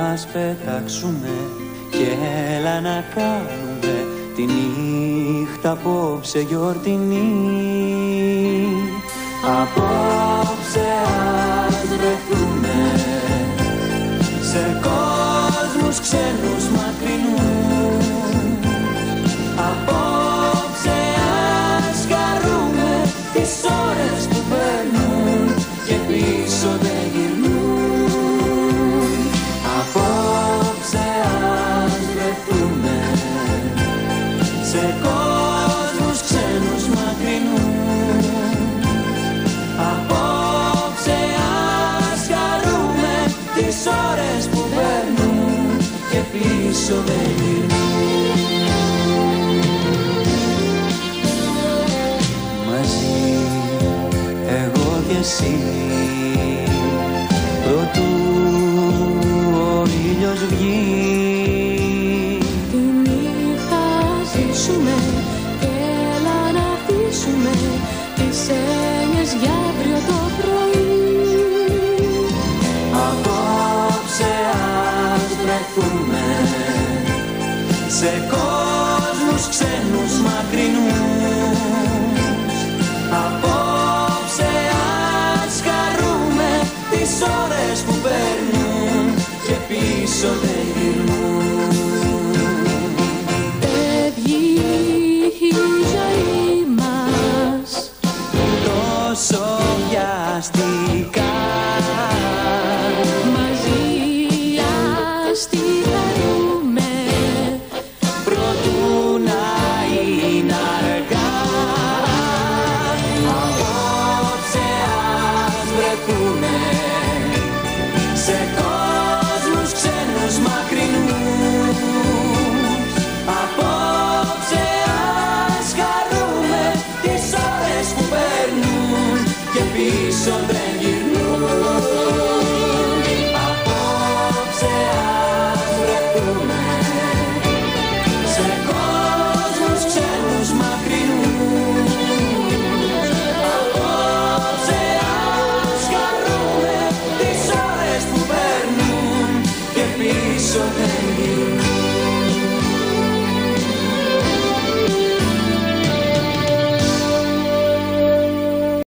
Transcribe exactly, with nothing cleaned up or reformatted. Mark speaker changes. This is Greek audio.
Speaker 1: ας πετάξουμε και έλα να κάνουμε τη νύχτα απόψε γιορτινή. Απόψε ας βρεθούμε σε κόσμους ξένους μακρινούς. Απόψε ας χαρούμε τις ώρες που περνούν και πίσω δεν γυρνούν. Απόψε ας βρεθούμε σε κόσμους ξένους μακρινούς. Απόψε ας χαρούμε τις ώρες που περνούν και πίσω δεν γυρνούν. Μαζί εγώ και εσύ, προτού ο ήλιος βγει,
Speaker 2: τη νύχτα ζήσουμε και έλα να αφήσουμε τις έννοιες για αύριο το πρωί.
Speaker 1: Απόψε ας βρεθούμε σε κόσμους ξένους μακρινούς. Απόψε ας χαρούμε τις ώρες που περνούν και πίσω δεν γυρνούν.